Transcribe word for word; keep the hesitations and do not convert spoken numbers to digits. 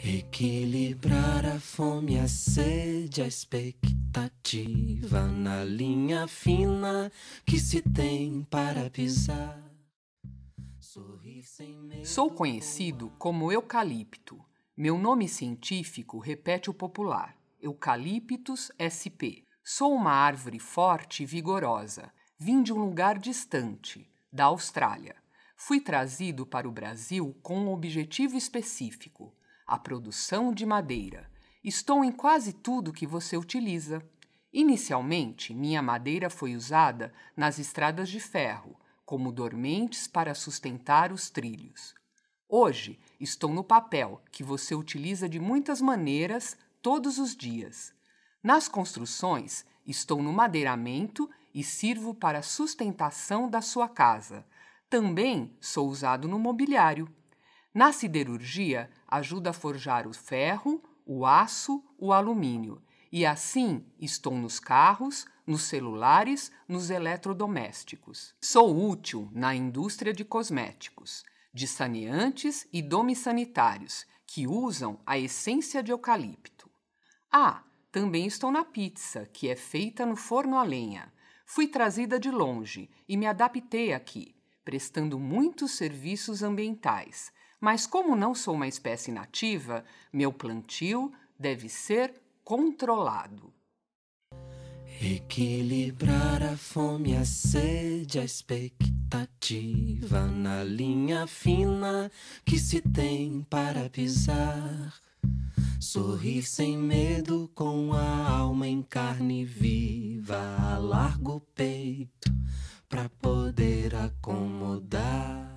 Equilibrar a fome, a sede, a expectativa na linha fina que se tem para pisar. Sorrir sem medo. Sou conhecido como eucalipto. Meu nome científico repete o popular, Eucalyptus sp. Sou uma árvore forte e vigorosa. Vim de um lugar distante, da Austrália. Fui trazido para o Brasil com um objetivo específico, a produção de madeira. Estou em quase tudo que você utiliza. Inicialmente, minha madeira foi usada nas estradas de ferro, como dormentes para sustentar os trilhos. Hoje, estou no papel, que você utiliza de muitas maneiras todos os dias. Nas construções, estou no madeiramento e sirvo para a sustentação da sua casa. Também sou usado no mobiliário. Na siderurgia, ajuda a forjar o ferro, o aço, o alumínio. E assim estou nos carros, nos celulares, nos eletrodomésticos. Sou útil na indústria de cosméticos, de saneantes e domes sanitários, que usam a essência de eucalipto. Ah, também estou na pizza, que é feita no forno a lenha. Fui trazida de longe e me adaptei aqui, prestando muitos serviços ambientais. Mas como não sou uma espécie nativa, meu plantio deve ser controlado. Equilibrar a fome, a sede, a expectativa na linha fina que se tem para pisar. Sorrir sem medo com a alma em carne viva, alarga o peito pra poder acomodar.